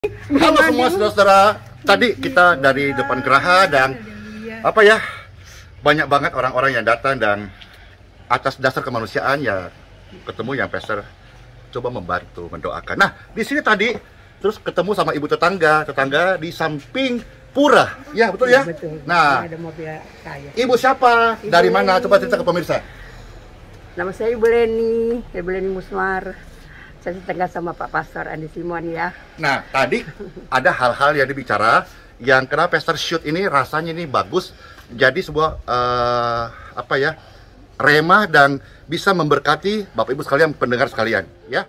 Halo semua saudara-saudara, tadi kita dari depan geraha dan banyak banget orang-orang yang datang dan atas dasar kemanusiaan ya ketemu yang pastor coba membantu, mendoakan. Nah, di sini tadi terus ketemu sama ibu tetangga di samping pura. Ya, betul ya? Betul. Nah, Ada mobil saya. ibu siapa? Ibu Dari mana? Leni. Coba cerita ke pemirsa. Nama saya Ibu Leni Musmar. Saya tetangga sama Pak Pastor Andi Simon ya. Nah, tadi ada hal-hal yang dibicara yang kenapa Pastor Shoot ini rasanya ini bagus, jadi sebuah remah dan bisa memberkati Bapak Ibu sekalian, pendengar sekalian, ya.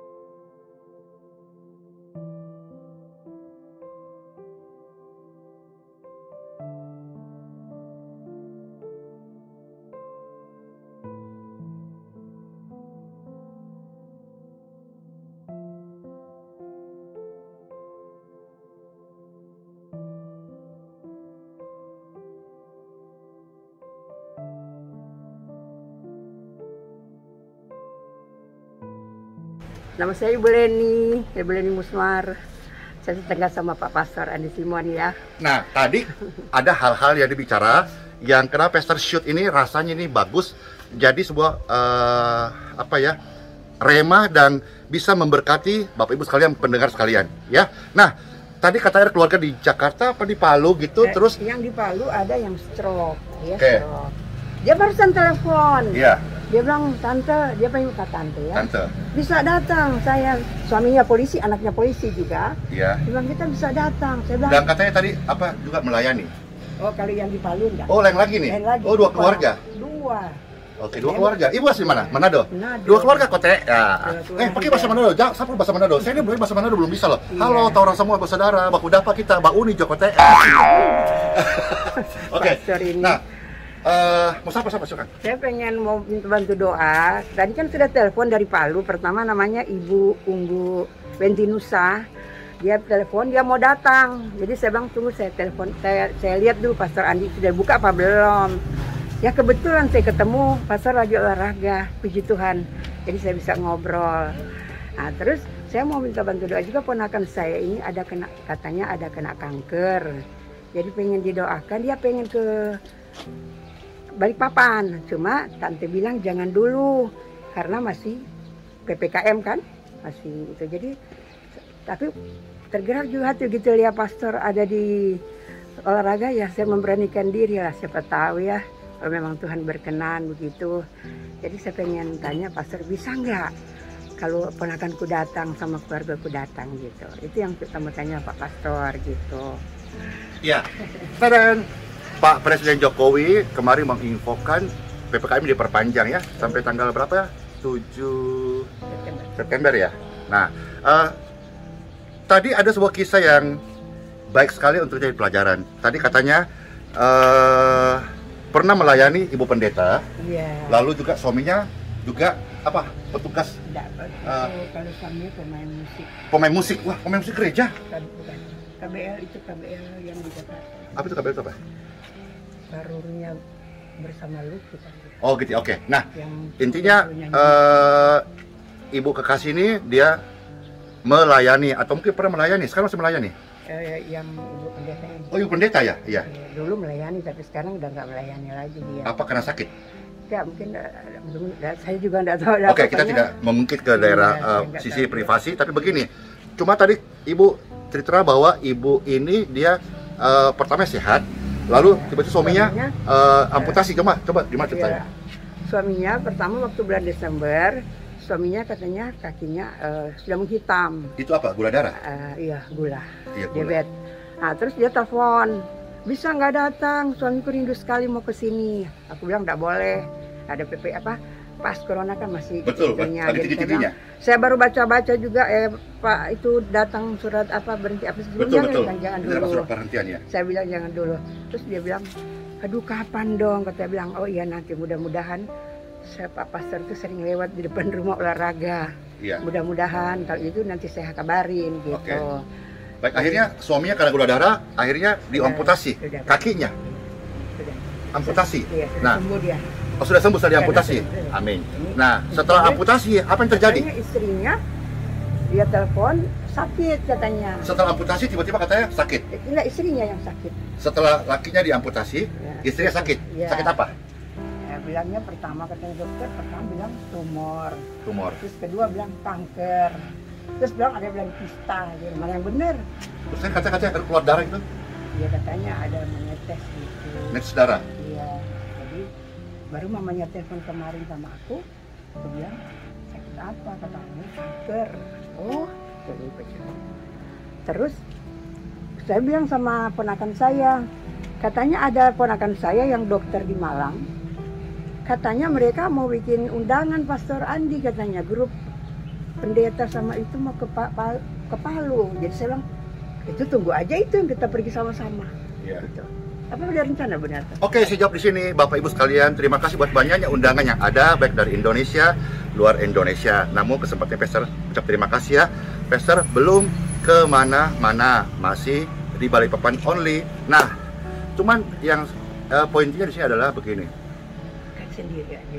Nama saya Ibu Leni Musmar. Saya tetangga sama Pak Pastor Andi Simon ya. Nah, tadi ada hal-hal yang dibicara yang kenapa Pastor Shoot ini rasanya ini bagus, jadi sebuah remah dan bisa memberkati Bapak Ibu sekalian, pendengar sekalian, ya. Nah, tadi katanya ada keluarga di Jakarta apa di Palu gitu, terus yang di Palu ada yang stroke ya. Oke. Stroke. Dia barusan telepon. ya, Dia bilang, tante, dia pengen kata tante ya. tante, Bisa datang, saya suaminya polisi, anaknya polisi juga. ya. Dia bilang kita bisa datang. Saya bilang, Dan katanya tadi juga melayani. oh kalau yang di Palu enggak. Oh, lain lagi nih. Lain lagi. Oh, dua keluarga. Dua. Oke, dua keluarga. Ibu asli mana? Manado. Manado. Dua keluarga kote. Ya. Keluarga. Pakai bahasa Manado. Jangan sampai bahasa Manado. Saya ini belum bahasa Manado belum bisa loh. Iya. Halo, orang semua bersaudara, baku dapa kita, Mbak Uni Jokote. Oke. Pastor ini. Nah, mau siapa silakan. Saya pengen mau minta bantu doa. Tadi kan sudah telepon dari Palu. Pertama namanya Ibu Unggu Bentinusa. Dia telepon, dia mau datang. Jadi saya bilang tunggu, saya telepon. Saya lihat dulu Pastor Andi sudah buka apa belum. Ya kebetulan saya ketemu Pastor lagi olahraga, puji Tuhan. Jadi saya bisa ngobrol. Nah terus saya mau minta bantu doa juga, ponakan saya ini katanya ada kena kanker. Jadi pengen didoakan, dia pengen ke Balikpapan, cuma tante bilang jangan dulu karena masih PPKM kan, masih itu. Jadi tapi tergerak juga hati gitu lihat pastor ada di olahraga, ya saya memberanikan diri lah, siapa tahu ya kalau memang Tuhan berkenan begitu. Jadi saya pengen tanya pastor, bisa nggak kalau ponakanku datang sama keluargaku datang gitu. Itu yang kita mau tanya Pak Pastor gitu. Ya. Dan Pak Presiden Jokowi kemarin menginfokan PPKM diperpanjang ya sampai tanggal berapa ya? 7 September ya. Nah, tadi ada sebuah kisah yang baik sekali untuk jadi pelajaran. Tadi katanya pernah melayani ibu pendeta, Iya. lalu juga suaminya juga petugas Kalau suaminya pemain musik. Wah, pemain musik gereja. bukan. KBL itu KBL yang di Jakarta. Apa itu KBL itu apa? Karunia bersama lu kita. Oh gitu, oke. Nah, Yang intinya ibu kekasih ini dia melayani atau mungkin pernah melayani, sekarang masih melayani. Yang ibu pendeta ini. Oh, ibu pendeta ya? Iya. Dulu melayani tapi sekarang udah nggak melayani lagi dia. Apa karena sakit? Ya mungkin saya juga nggak tahu. Oke, kita tidak mengungkit ke daerah Iya, saya nggak sisi tahu. privasi, tapi begini. Cuma tadi ibu cerita bahwa ibu ini dia pertama sehat, lalu tiba-tiba suaminya amputasi. Coba gimana ceritanya? Ya, suaminya pertama waktu bulan Desember, suaminya katanya kakinya sudah menghitam. Itu apa? Gula darah? Iya, gula. Iya, gula. Diabetes. Nah, terus dia telepon, bisa nggak datang? Suamiku rindu sekali mau ke sini. Aku bilang nggak boleh. Ada PP pas corona kan masih Betul, itunya. lagi Jadi tinggi-tingginya. saya baru baca juga Pak itu datang surat berhenti apa sih? Betul. Jangan Itu dapat dulu. surat perhentian ya. Saya bilang jangan dulu. Terus dia bilang, aduh kapan dong? Kata bilang, oh iya nanti mudah-mudahan. Saya Pak Pastor itu sering lewat di depan rumah olahraga. Iya. Mudah-mudahan kalau itu nanti saya kabarin gitu. Oke. Baik, akhirnya suaminya karena gula darah, akhirnya diamputasi Sudah. kakinya. Sudah. Amputasi. Iya, sudah Nah, sembuh dia. Oh, sudah sembuh setelah diamputasi? Sudah. Amin. Nah, setelah amputasi, apa yang terjadi? Katanya istrinya Dia telepon sakit katanya. Setelah amputasi tiba-tiba katanya sakit. Enggak, istrinya yang sakit. Setelah lakinya diamputasi, Ya. istrinya sakit. Ya. Sakit apa? Ya, bilangnya pertama katanya dokter, pertama bilang tumor. Tumor. Terus kedua bilang kanker. Terus bilang ada yang bilang kista, jadi mana yang benar? Terus kan katanya ada keluar darah gitu, Dia katanya ada menetes gitu. netes darah. Iya. Jadi baru mamanya telepon kemarin sama aku bilang sakit apa, katanya kanker. Oh, jadi terus saya bilang sama ponakan saya, katanya ada ponakan saya yang dokter di Malang, katanya mereka mau bikin undangan Pastor Andi, katanya grup pendeta sama itu mau ke Palu. Jadi saya bilang itu tunggu aja, itu yang kita pergi sama-sama. Iya. Gitu. Apa ada rencana benar? Oke, saya jawab di sini, Bapak Ibu sekalian. Terima kasih buat banyaknya undangan yang ada, baik dari Indonesia, luar Indonesia. Namun kesempatan Pastor ucap terima kasih ya. Pastor belum kemana-mana, masih di Balikpapan only. Nah, cuman yang poinnya di sini adalah begini. Kan sendiri aja.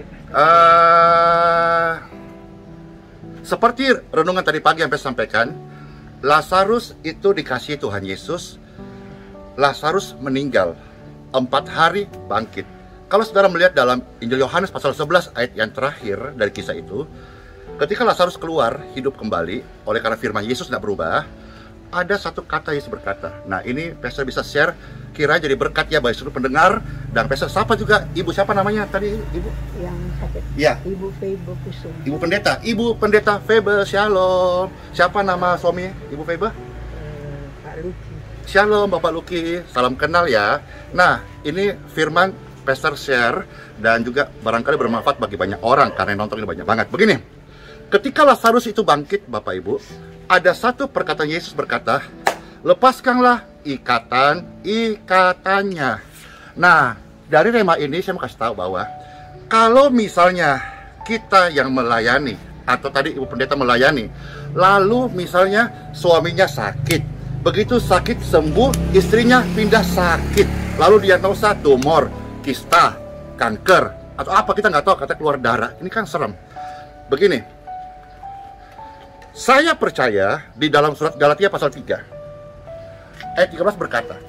Seperti renungan tadi pagi yang saya sampaikan, Lazarus itu dikasihi Tuhan Yesus. Lazarus meninggal, 4 hari bangkit. Kalau saudara melihat dalam Injil Yohanes pasal 11 ayat yang terakhir dari kisah itu, ketika Lazarus keluar hidup kembali, oleh karena firman Yesus tidak berubah, ada satu kata Yesus berkata. Nah, ini Pastor bisa share, kira jadi berkat ya bagi seluruh pendengar. Dan Pastor sapa juga, ibu siapa namanya tadi, ibu? Yang sakit. Ya. Ibu Febe Kusum. Ibu pendeta Febe, shalom. Siapa nama suami Ibu Febe? Pak Luki. Shalom Bapak Luki, salam kenal ya. Nah, ini firman Pastor share dan juga barangkali bermanfaat bagi banyak orang karena yang nonton ini banyak banget. Begini, ketika Lazarus itu bangkit Bapak Ibu, ada satu perkataan Yesus berkata, lepaskanlah ikatannya. Nah, dari rema ini saya mau kasih tahu bahwa kalau misalnya kita yang melayani, atau tadi Ibu Pendeta melayani, lalu misalnya suaminya sakit, begitu sakit sembuh, istrinya pindah sakit, lalu diagnosa tumor, kista, kanker, atau apa kita nggak tahu, kata keluar darah. Ini kan serem. Begini, saya percaya di dalam surat Galatia pasal 3 ayat 13 berkata,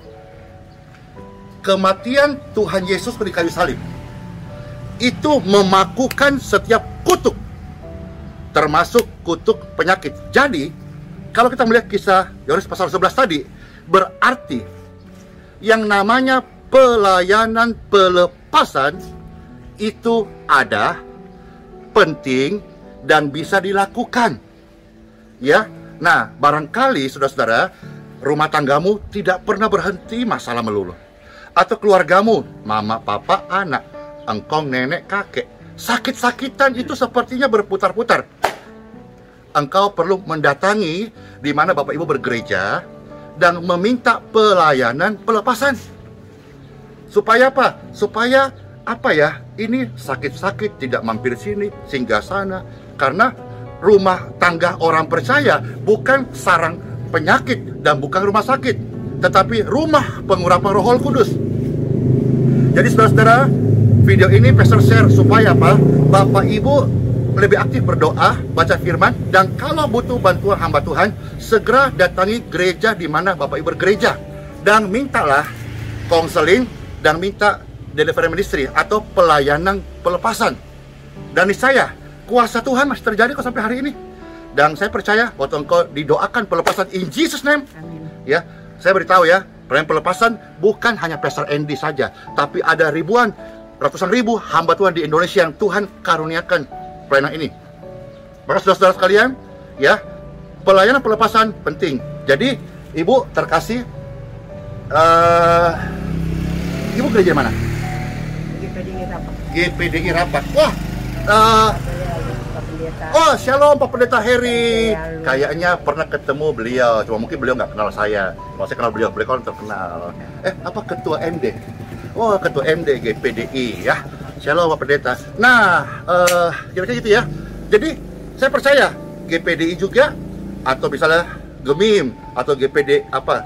kematian Tuhan Yesus di kayu salib itu memakukan setiap kutuk, termasuk kutuk penyakit. Jadi kalau kita melihat kisah Yohanes pasal 11 tadi, berarti yang namanya pelayanan pelepasan itu ada, penting, dan bisa dilakukan. Ya, nah barangkali saudara-saudara, rumah tanggamu tidak pernah berhenti masalah melulu. Atau keluargamu, mama, papa, anak, engkong, nenek, kakek, sakit-sakitan itu sepertinya berputar-putar. Engkau perlu mendatangi di mana Bapak Ibu bergereja dan meminta pelayanan pelepasan. Supaya apa? Supaya apa ya? Ini sakit-sakit tidak mampir sini, singgah sana. Karena rumah tangga orang percaya bukan sarang penyakit dan bukan rumah sakit, tetapi rumah pengurapan Roh Kudus. Jadi saudara-saudara, video ini Pastor share supaya apa? Bapak Ibu lebih aktif berdoa, baca firman, dan kalau butuh bantuan hamba Tuhan, segera datangi gereja di mana Bapak Ibu bergereja, dan mintalah konseling dan minta delivery ministry atau pelayanan pelepasan. Dan niscaya kuasa Tuhan masih terjadi kok sampai hari ini. Dan saya percaya waktu engkau didoakan pelepasan in Jesus name. Amin. Ya, saya beritahu ya, pelayanan pelepasan bukan hanya Pastor Andy saja, tapi ada ribuan, ratusan ribu hamba Tuhan di Indonesia yang Tuhan karuniakan pelayanan ini. Maka saudara-saudara sekalian, ya, pelayanan pelepasan penting. Jadi, Ibu terkasih, Ibu gereja mana? GPDI Rapat. GPDI Rapat. Wah, Pak Pendeta. oh shalom Pak Pendeta Heri. Shalom. Kayaknya pernah ketemu beliau, cuma mungkin beliau nggak kenal saya. Kalau saya kenal beliau kan terkenal. Apa ketua MD? Oh, ketua MD GPDI ya. Shalom Pak Pendeta. Nah, kira-kira gitu ya. Jadi saya percaya GPDI juga, atau misalnya Gemim atau GPD apa?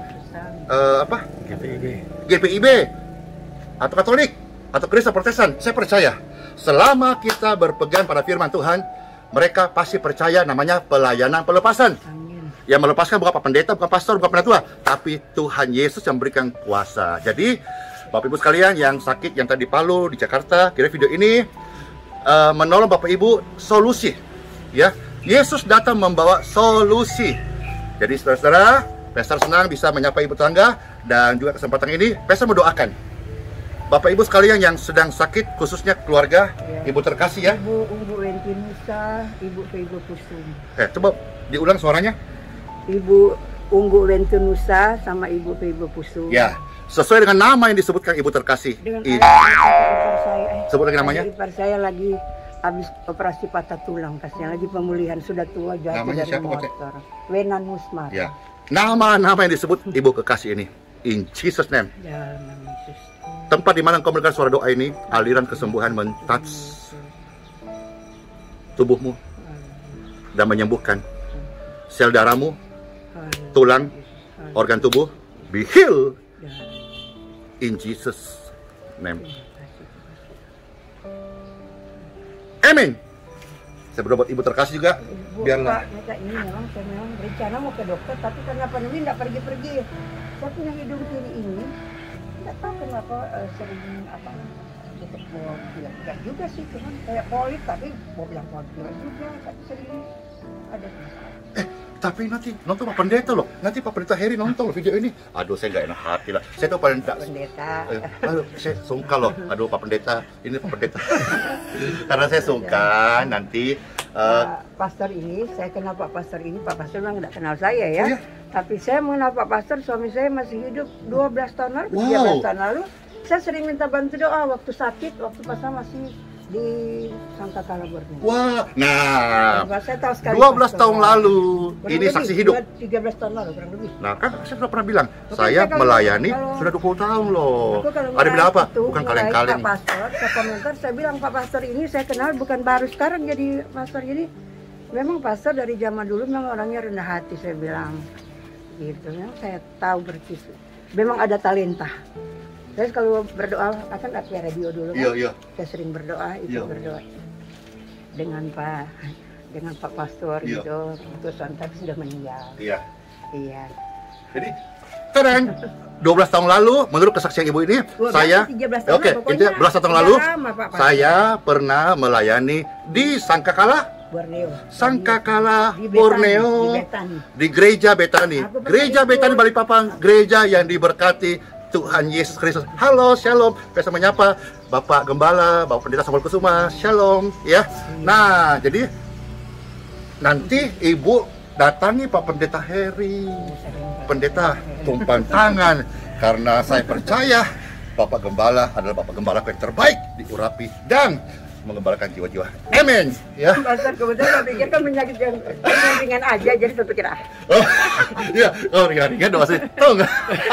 GPIB atau Katolik atau Kristen Protestan. Saya percaya selama kita berpegang pada firman Tuhan, mereka pasti percaya namanya pelayanan pelepasan. Amin. Yang melepaskan bukan Pak Pendeta, bukan pastor, bukan penatua, tapi Tuhan Yesus yang memberikan kuasa. Jadi, Bapak Ibu sekalian yang sakit, yang tadi di Palu, di Jakarta, kira video ini menolong Bapak Ibu solusi. Ya, Yesus datang membawa solusi. Jadi, saudara-saudara, Pastor senang bisa menyapa ibu tetangga, dan juga kesempatan ini, Pastor mendoakan Bapak Ibu sekalian yang sedang sakit, khususnya keluarga, Ibu terkasih ya. Ibu Wentinusa, Ibu Feibo Kusum. Coba diulang suaranya. Ibu Unggu Wentinusa sama Ibu Feibo Kusum. Ya, sesuai dengan nama yang disebutkan Ibu terkasih. Dengan Ini. ipar saya, Sebut lagi namanya. Ipar saya lagi habis operasi patah tulang, kasihnya lagi pemulihan, sudah tua, jatuh Namanya dari siapa, Pak? motor. Wenan Musmar. Ya, nama-nama yang disebut Ibu kekasih ini. In Jesus name. Ya, nama Yesus. Tempat di mana engkau mendengar suara doa ini, aliran kesembuhan men-touch tubuhmu dan menyembuhkan sel darahmu, tulang, organ tubuh, be healed in Jesus name. Amin. Saya berdoa buat ibu terkasih juga. Bu, Biarlah. Pak, minta ini memang saya memang rencana mau ke dokter, tapi karena pandemi nggak pergi-pergi. Saya punya hidung kiri ini, nggak tahu kenapa sering apa tutup bolak enggak juga sih, cuman kayak polip, tapi mau bilang polip juga, tapi sering ada masalah. Tapi nanti nonton Pak Pendeta loh. Nanti Pak Pendeta Heri nonton loh video ini. Aduh, saya nggak enak hati lah. Saya tuh paling tak. Pendeta. Aduh, saya sungkan loh. Aduh, Pak Pendeta, ini Pak Pendeta. Karena saya sungkan nanti. Pastor ini, saya kenal Pak Pastor ini. Pak Pastor memang nggak kenal saya ya. Iya. Tapi saya mengenal Pak Pastor, suami saya masih hidup 12 tahun lalu, Wow. 13 tahun lalu. Saya sering minta bantu doa waktu sakit, waktu pastor masih di Sangkakala Borneo. Wah, nah, Saya tahu sekali 12 Pastor. tahun lalu. Kurang Ini lebih, saksi hidup. 13 tahun lalu kurang lebih. Nah, kan saya sudah pernah bilang, Bukan, saya saya kalau- melayani kalau- sudah 20 tahun loh. Aku kalau Ada bilang apa? itu, Bukan mulai kaleng-kaleng. Pak Pastor, saya komentar, saya bilang Pak Pastor ini saya kenal bukan baru sekarang jadi pastor. Jadi memang pastor dari zaman dulu memang orangnya rendah hati, saya bilang gitu. Memang saya tahu persis. Memang ada talenta. Saya kalau berdoa akan pakai radio dulu. Iya, Kan? iya. Saya sering berdoa, ikut Iya. berdoa dengan Pak Pastor Iya. gitu. Terus tapi sudah meninggal. Iya. Iya. Jadi, terang 12 tahun lalu, menurut kesaksian ibu ini, 12, saya, 13 tahun, oke, pokoknya intinya 12 tahun lalu, sudah lama, Pak Pastor. saya pernah melayani di Sangkakala, Borneo. Sangkakala, Di Betani, Borneo, di Betani. di Gereja Betani. Aku pernah Gereja ikut. Betani Balikpapan, gereja yang diberkati Tuhan Yesus Kristus. Halo, shalom. Biasa menyapa Bapak Gembala, Bapak Pendeta Samuel Kusuma. Shalom, ya. Nah, jadi nanti Ibu datangi Pak Pendeta Heri. Pendeta tumpang tangan karena saya percaya Bapak Gembala adalah Bapak Gembala yang terbaik di Urapi dan mengembalakan jiwa-jiwa. Amin. Ya. Pastor kebetulan saya pikir kan penyakit yang ringan aja, jadi saya pikir Oh, iya. Oh, ringan-ringan doa sih. Tahu nggak?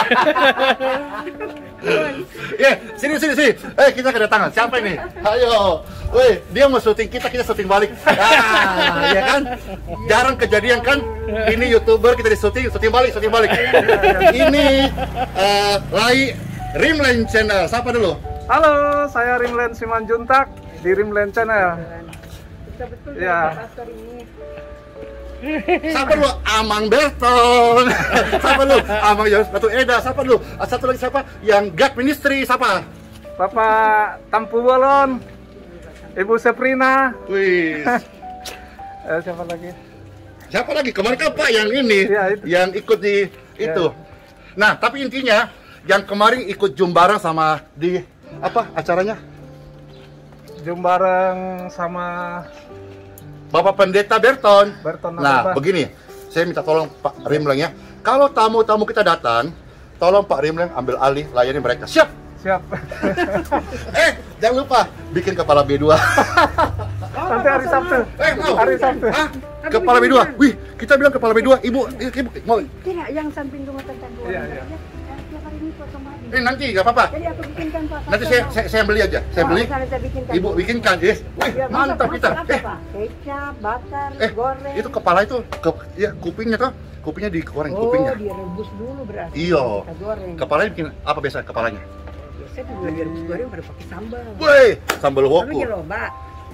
Ya, sini. Kita kedatangan. Siapa ini? Ayo. Woi, dia mau syuting kita syuting balik. Ah, ya kan? Jarang kejadian kan? Ini YouTuber kita syuting balik. Ini Lai Rimland Channel. Siapa dulu? Halo, saya Rimland Simanjuntak di Rimland Channel. betul Ya. pastor ini. Siapa dulu? Amang Berton. Siapa dulu? Amang Yohanes Batu Eda. Siapa dulu? Satu lagi siapa? Yang God Ministry siapa? Bapak Tampu Bolon, Ibu Seprina, Wih. siapa lagi? Siapa lagi? Kemarin kan Pak yang ini, Iya, itu. yang ikut di itu. Nah, tapi intinya yang kemarin ikut jum bareng sama di apa acaranya? Jum bareng sama Bapak Pendeta Berton. Berton. Nah, apa? begini, saya minta tolong Pak Rimlang ya. Kalau tamu-tamu kita datang, tolong Pak Rimlang ambil alih layani mereka. Siap. Siap. Jangan lupa bikin kepala B2. Nanti hari Sabtu. Mau? Hari Sabtu. Hah? Kepala B2. Wih, kita bilang kepala B2. Ibu mau. Tidak, yang samping rumah tentang dua. Iya, iya. Tiap hari ini potong lagi. Nanti nggak apa-apa. Jadi aku bikinkan Pak. Nanti saya beli aja. Saya beli. Saya bikinkan. Ibu bikinkan, yes. Wih, Ya, mantap masak kita. apa, Pak? Kecap, bakar, goreng. Itu kepala itu, ya kupingnya tuh, kupingnya digoreng, Oh, kupingnya. direbus dulu berarti. Iya. Kita goreng. Kepalanya bikin apa biasa kepalanya? Biasanya juga direbus goreng baru pakai sambal. Wih, sambal Lalu woku. jeloba.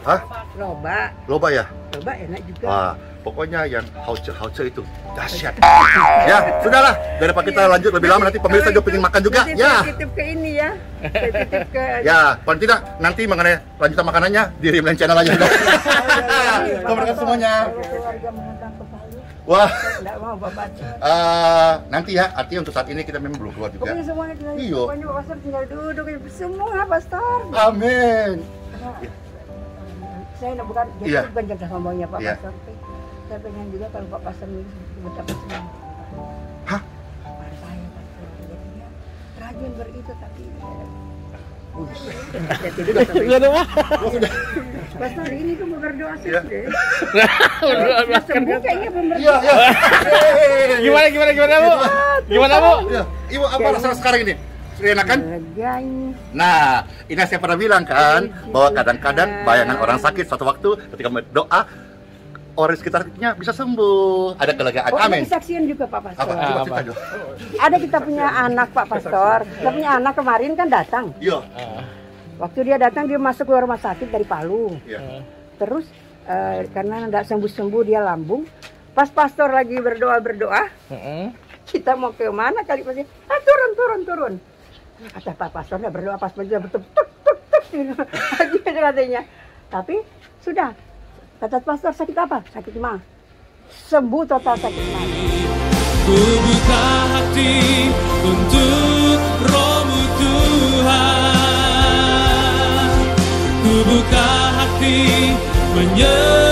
Hah? Loba ya? Loba enak juga. Wah, pokoknya yang hauce itu dahsyat. Ya, sudahlah. Daripada kita lanjut lebih lama nanti pemirsa juga pengen makan juga. Nanti Ya. saya titip ke ini ya. Saya titip ke Ya, paling tidak nanti mengenai lanjutan makanannya di Rimland Channel aja. Terima kasih semuanya. keluarga mengundang ke Palu. Wah, Enggak mau Bapak. nanti ya. Artinya untuk saat ini kita memang belum keluar juga. Pokoknya semuanya Iya. pokoknya Pak Pastor tinggal duduk semua Pastor. Amin. Saya bukan Iya. bukan jaga ngomongnya Pak Iya. Pastor. Saya pengen juga kalau Pak Pastor ini dapat semua. Hah? Saya Pastor jadinya rajin beritu tapi Pastor ini tuh mau berdoa sih Iya. deh. Berdoa Sembuh kayaknya belum Iya, berdoa. iya. Gimana Bu? Gimana Bu? Ya, Ibu apa rasa sekarang ini? Sudah enakan? Leganya. Nah, ini yang saya pernah bilang kan, bahwa kadang-kadang bayangan orang sakit suatu waktu ketika berdoa, orang sekitarnya bisa sembuh, ada kelegaan. Oh, ada Amin. kesaksian juga Pak Pastor. Apa? Coba cerita dong. Ada kita punya anak Pak Pastor. Kita punya anak kemarin kan datang. Iya. Waktu dia datang dia masuk ke rumah sakit dari Palu. Iya. Terus karena nggak sembuh-sembuh dia lambung. Pas pastor lagi berdoa kita mau ke mana kali pasti turun. Kata Pak Pastor nggak berdoa pas berdoa betul gitu katanya. Tapi sudah kata Pastor sakit apa? Sakit mah. Sembuh total sakit mah. Ku buka hati untuk Roh-Mu Tuhan. Ku buka hati